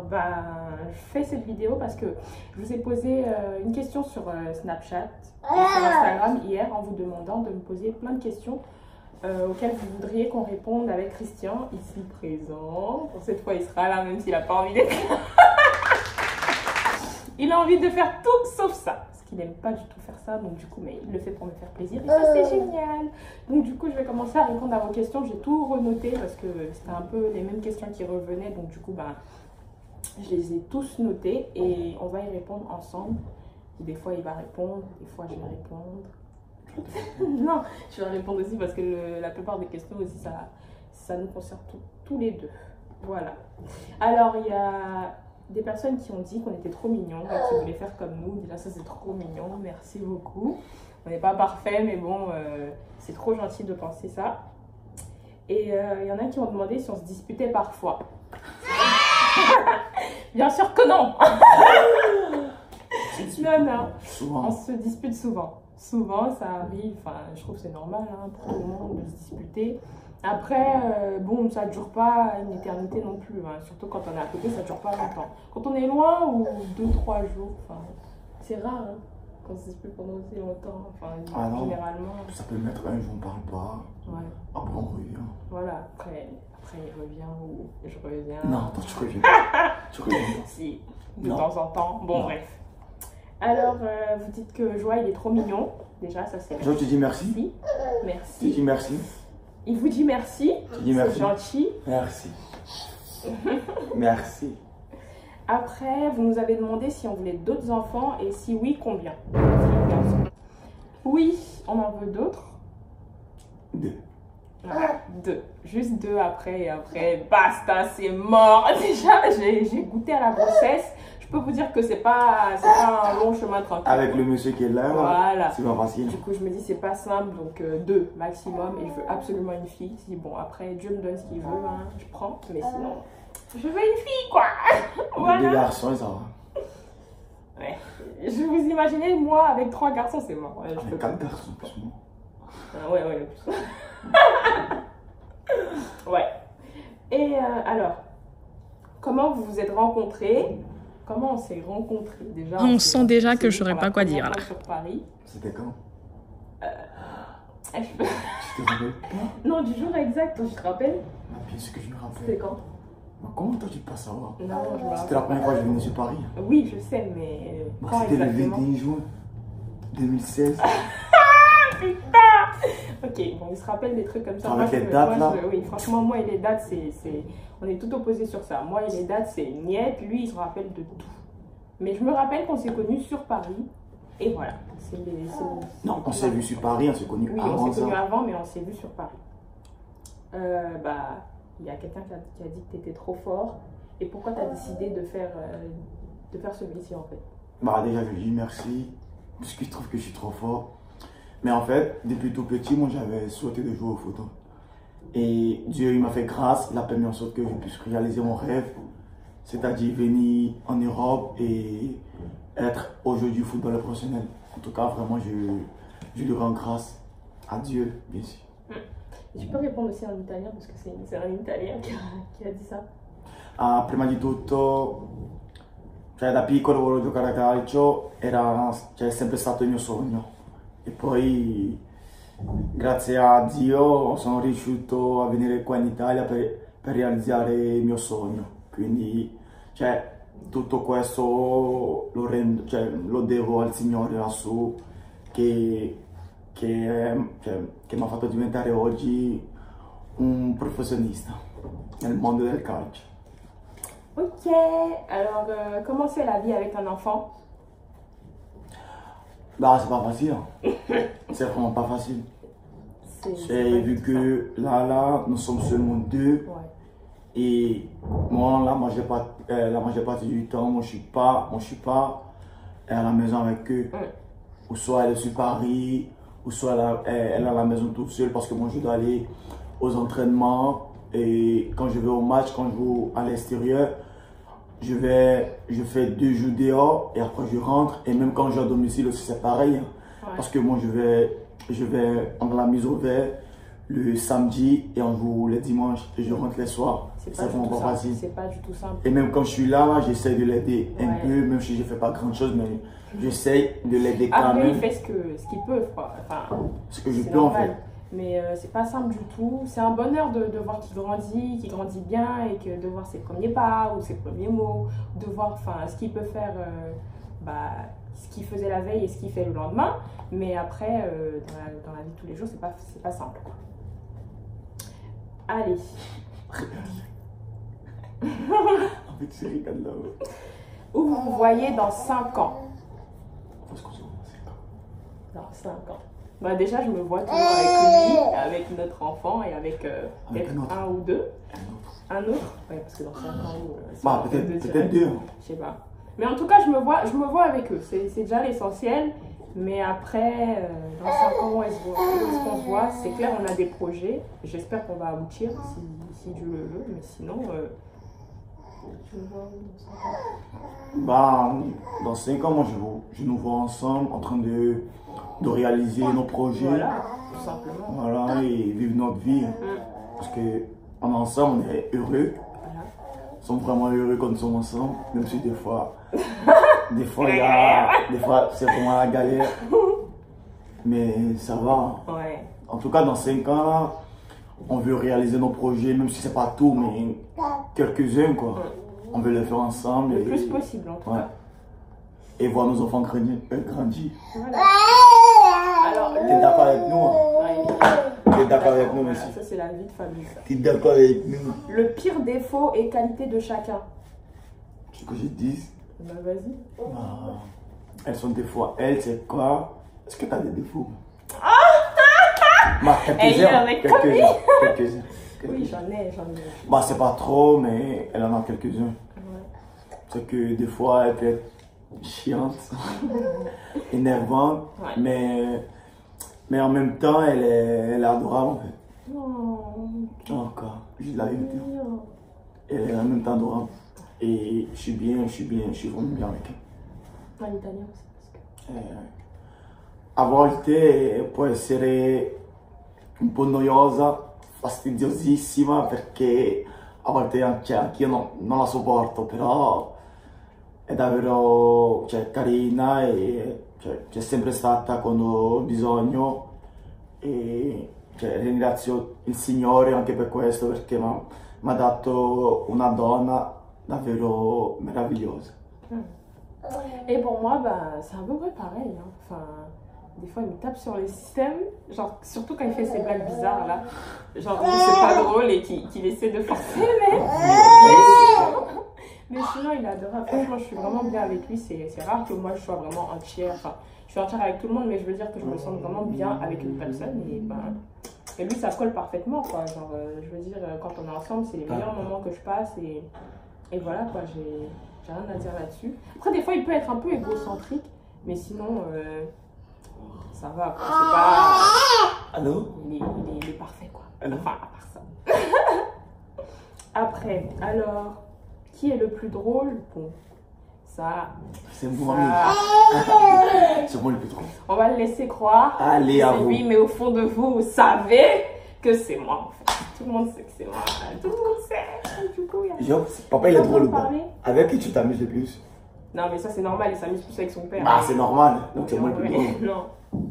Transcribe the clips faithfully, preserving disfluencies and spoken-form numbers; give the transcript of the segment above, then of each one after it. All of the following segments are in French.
ben, je fais cette vidéo parce que je vous ai posé euh, une question sur euh, Snapchat et sur Instagram hier en vous demandant de me poser plein de questions euh, auxquelles vous voudriez qu'on réponde avec Christian, ici présent. Pour cette fois, il sera là même s'il n'a pas envie d'être là. Il a envie de faire tout sauf ça. Il n'aime pas du tout faire ça, donc du coup, mais il le fait pour me faire plaisir et ça, c'est génial. Donc du coup, je vais commencer à répondre à vos questions. J'ai tout renoté parce que c'était un peu les mêmes questions qui revenaient, donc du coup, ben, je les ai tous notés et on va y répondre ensemble. Des fois, il va répondre, des fois, je vais répondre. Non, je vais répondre aussi parce que le, la plupart des questions aussi, ça, ça nous concerne tout, tous les deux. Voilà. Alors, il y a des personnes qui ont dit qu'on était trop mignons, qui voulaient faire comme nous. Déjà, ça, c'est trop mignon. Merci beaucoup. On n'est pas parfait, mais bon, euh, c'est trop gentil de penser ça. Et il euh, y en a qui ont demandé si on se disputait parfois. Bien sûr que non. Non, non. Souvent. On se dispute souvent. Souvent, ça arrive. Enfin, je trouve que c'est normal hein, pour tout le monde de se disputer. Après, euh, bon, ça ne dure pas une éternité non plus. Hein. Surtout quand on est à côté, ça ne dure pas longtemps. Quand on est loin, ou deux, trois jours, enfin, c'est rare hein, qu'on se dispute pendant aussi longtemps. Enfin, ah non, généralement. Ça peut mettre un jour, on ne parle pas. Ouais. Après, on revient. Voilà, après, après il revient ou je reviens. Non, toi, tu reviens. Tu reviens. Si, de non. temps en temps. Bon, non. Bref. Alors, euh, vous dites que Joie, il est trop mignon. Déjà, ça c'est. Joie, tu dis merci. Merci. Merci. Tu dis merci. Il vous dit merci. Tu dis merci. C'est gentil. Merci. Merci. Après, vous nous avez demandé si on voulait d'autres enfants et si oui, combien. Oui, on en veut d'autres. Deux. Voilà, deux. Juste deux après et après, basta, c'est mort. Déjà, j'ai goûté à la grossesse. Je peux vous dire que c'est pas, pas un long chemin tranquille. Avec le monsieur qui est là, voilà. C'est pas facile. Du coup, je me dis c'est pas simple, donc euh, deux maximum. Et je veux absolument une fille. Si bon, après, Dieu me donne ce qu'il veut, hein, je prends. Mais sinon, je veux une fille, quoi. Voilà. Des garçons, ça va. Ouais. Je vous imaginez, moi, avec trois garçons, c'est mort. Ouais, je avec peux quatre pas. garçons, plus moi. Ah, ouais, ouais, plus. Ouais. Et euh, alors, comment vous vous êtes rencontrés? Comment on s'est rencontrés déjà? On sent déjà que je saurais pas quoi dire là. Sur Paris. C'était quand? Euh, je peux... Tu te rappelles pas? Non, du jour exact, je te rappelle. Ah, bien sûr que je me rappelle. C'était quand? Mais comment toi tu peux pas savoir? Non, je me rappelle. C'était la première fois que je venais sur Paris. Oui, je sais, mais. Bah, c'était le vingt et un juin deux mille seize. Putain! Ok, bon, il se rappelle des trucs comme ça. Avec moi, les je, dates moi, là? je, oui, franchement, moi et les dates, c'est, on est tout opposés sur ça. Moi et les dates, c'est niet. Lui, il se rappelle de tout. Mais je me rappelle qu'on s'est connus sur Paris. Et voilà. C'est les, les, non, on s'est vu sur Paris, on s'est connus oui, avant ça. Oui, on s'est connus avant, mais on s'est vu sur Paris. Euh, bah, il y a quelqu'un qui a, qui a dit que tu étais trop fort. Et pourquoi tu as décidé de faire, euh, de faire ce métier en fait? Bah, déjà, je lui dis merci. Parce que je trouve que je suis trop fort. Mais en fait, depuis tout petit, moi j'avais souhaité de jouer au foot. Et Dieu il m'a fait grâce, il a permis en sorte que je puisse réaliser mon rêve. C'est-à-dire venir en Europe et être aujourd'hui footballeur professionnel. En tout cas, vraiment, je, je lui rends grâce à Dieu, bien sûr. Tu peux répondre aussi en italien parce que c'est un Italien qui a, qui a dit ça. Ah, prima di tutto, cioè da piccolo volevo giocare a calcio, era cioè, sempre stato il mio sogno. E poi, grazie a Dio, sono riuscito a venire qua in Italia per, per realizzare il mio sogno. Quindi, cioè, tutto questo lo, rendo, cioè, lo devo al Signore lassù che, che, cioè, che mi ha fatto diventare oggi un professionista nel mondo del calcio. Ok, alors euh, comment c'est la vie avec un enfant? Bah, c'est pas facile. C'est vraiment pas facile. J'ai vu que là, là, nous sommes seulement deux. Ouais. Et moi, la majeure partie, euh, la majeure partie du temps, moi, je suis pas, moi, je suis pas à la maison avec eux. Ouais. Ou soit elle est sur Paris, ou soit elle, a, elle est à la maison toute seule parce que moi, je dois aller aux entraînements. Et quand je vais au match, quand je vais à l'extérieur, je vais, je fais deux jours dehors et après je rentre. Et même quand je suis à domicile aussi, c'est pareil. Hein, ouais. Parce que moi, je vais, je vais en la mise au vert le samedi et on joue les dimanches et je rentre les soirs. c'est c'est pas, du vraiment tout pas simple. facile. C'est pas du tout simple. Et même quand je suis là, j'essaie de l'aider un Ouais. peu, même si je fais pas grand chose, mais j'essaie de l'aider quand Après, il même. fait ce que ce qu'il peut, quoi. Enfin, Ce que je c'est peux en fait. normal. Mais euh, c'est pas simple du tout. C'est un bonheur de, de voir qu'il grandit, qu'il grandit bien et que de voir ses premiers pas ou ses premiers mots, de voir enfin, ce qu'il peut faire, euh, bah, ce qu'il faisait la veille et ce qu'il fait le lendemain. Mais après, euh, dans, la, dans la vie de tous les jours, c'est pas, c'est pas simple, quoi. Allez. En fait, c'est Ricardo là. Où vous vous voyez dans cinq ans? Parce qu'on se voit, c'est pas. Dans cinq ans. Bah déjà, je me vois toujours avec lui, avec notre enfant et avec euh, Avec peut-être un autre. un ou deux. Un autre. Un autre? Ouais, parce que dans cinq ans, euh, c'est Bah, pas peut-être deux peut-être directs. deux. Je sais pas. Mais en tout cas, je me vois, je me vois avec eux. C'est c'est déjà l'essentiel. Mais après, euh, dans cinq ans, où est-ce qu'on est qu'on se voit? C'est clair, on a des projets. J'espère qu'on va aboutir si, si Dieu le veut. Mais sinon, euh, je me vois où dans cinq ans? Bah, dans cinq ans, moi, je, vous- je nous vois ensemble en train de, de réaliser nos projets. Voilà, tout simplement. Voilà, et vivre notre vie. Mm. Parce que en ensemble, on est heureux. Voilà. Nous sommes vraiment heureux quand nous sommes ensemble. Même si des fois, des fois, il y a, des fois, c'est vraiment la galère. Mais ça va. Ouais. En tout cas, dans cinq ans, là, on veut réaliser nos projets, même si c'est pas tout, mais quelques-uns, quoi. On veut les faire ensemble. Le et, plus possible, en tout ouais. cas. Et voir nos enfants grandir. euh, grandir. Voilà. Alors, le- T'es d'accord avec nous, hein? Ouais. T'es d'accord avec nous, Voilà, merci. ça, c'est la vie de famille, ça. T'es d'accord avec nous? Le pire défaut et qualité de chacun. Ce que je dis, Bah, vas-y. bah, elles sont des fois, elles, c'est quoi? Est-ce que t'as des défauts? Bah, Elle quelques-uns. est avec Quelques-uns. Quelques-uns. Oui, j'en ai, j'en ai. Bah, c'est pas trop, mais elle en a quelques-uns. Ouais. C'est que des fois, elle peut être chiante, énervante, Ouais. mais, mais en même temps, elle est, elle est adorable en fait. Oh, Encore, je dis la vérité. mignon. Elle est en même temps adorable. Et je suis bien, je suis bien, je suis vraiment bien avec elle. En italien aussi, parce que... Eh, a volte può essere un po' noiosa, fastidiosissima perché a volte anche anche io non, non la sopporto, però è davvero cioè, carina e cioè, c'è sempre stata quando ho bisogno e cioè, ringrazio il Signore anche per questo perché mi ha dato una donna davvero meravigliosa. Et pour moi, bah, c'est à peu près pareil. Hein. Enfin, des fois, il me tape sur les systèmes, genre, surtout quand il fait ses blagues bizarres là. Genre, c'est pas drôle et qu'il qu'il essaie de forcer, mais. Mais sinon, mais sinon, il est adorable. Franchement, je suis vraiment bien avec lui. C'est c'est rare que moi je sois vraiment entière. Enfin, je suis entière avec tout le monde, mais je veux dire que je me sens vraiment bien avec une personne. Et, ben, et lui, ça colle parfaitement, quoi. Genre, euh, je veux dire, quand on est ensemble, c'est les meilleurs moments que je passe. Et, et voilà, quoi, j'ai. J'ai rien à dire là-dessus. Après, des fois, il peut être un peu égocentrique, mais sinon, euh, ça va. quoi. C'est pas. Allô? Il est, il est- il est parfait, quoi. Allô? Enfin, à part ça. Après, alors, qui est le plus drôle? Bon, ça. C'est moi, ça mais c'est moi le plus drôle. on va le laisser croire. Allez, à C'est vous. lui, mais au fond de vous, vous savez que c'est moi, en fait. Tout le monde sait que c'est moi. Tout le monde sait. Du coup, il y a... Genre, papa il est drôle ou pas? Parler. Avec qui tu t'amuses le plus? Non, mais ça, c'est normal. Il s'amuse plus avec son père. Bah, c'est normal, donc c'est moi le plus Ouais, drôle. non.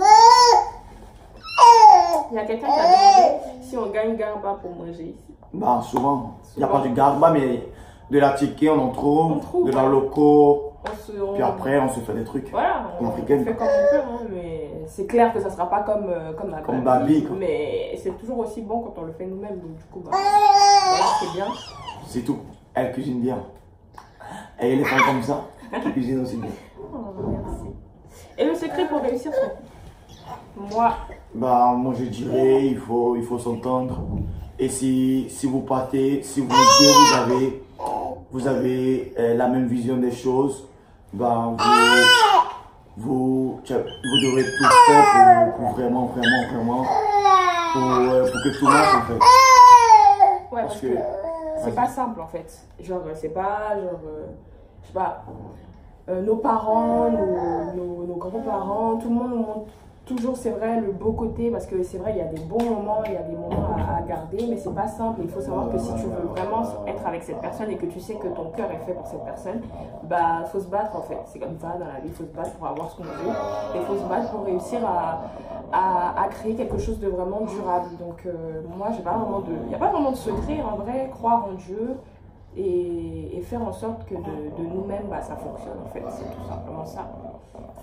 Il y a quelqu'un qui a demandé si on gagne garba pour manger ici. Bah, souvent. Il n'y a Souvent. pas du garba, mais de la ticket, on en trouve, On trouve, de la ouais. loco, On se, on- puis après, on se fait des trucs. Voilà, on, en on africaine. fait comme on peut, hein, mais c'est clair que ça sera pas comme, euh, comme la Comme Babi, Babi, quoi. mais c'est toujours aussi bon quand on le fait nous-mêmes, donc du coup, bah, voilà, c'est bien. C'est tout. Elle cuisine bien. Et les femmes comme ça, qui cuisinent aussi bien. Oh, merci. Et le secret pour réussir, c'est moi, Bah, moi je dirais, il faut, il faut s'entendre. Et si, si vous partez, si vous deux, vous avez, vous avez euh, la même vision des choses, bah, vous, vous, tu vois, vous devrez tout faire pour, pour vraiment, vraiment, vraiment, pour, euh, pour que tout marche en fait. ouais, Parce parce que, que c'est vas-y. pas simple en fait. Genre, c'est pas, genre, euh, je sais pas, euh, nos parents, nos, nos, nos grands-parents, tout le monde nous montre toujours, c'est vrai, le beau côté, parce que c'est vrai, il y a des bons moments, il y a des moments à, à garder, mais c'est pas simple. Il faut savoir que si tu veux vraiment être avec cette personne et que tu sais que ton cœur est fait pour cette personne, bah, faut se battre en fait. C'est comme ça dans la vie, il faut se battre pour avoir ce qu'on veut. Et il faut se battre pour réussir à, à, à créer quelque chose de vraiment durable. Donc, euh, moi, j'ai pas vraiment de. Il n'y a pas vraiment de secret en vrai, croire en Dieu. Et, et faire en sorte que de, de nous-mêmes, bah, ça fonctionne en fait, c'est tout simplement ça.